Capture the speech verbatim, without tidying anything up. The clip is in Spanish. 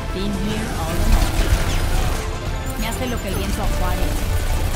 Been here all along. Me hace lo que el viento a Juárez.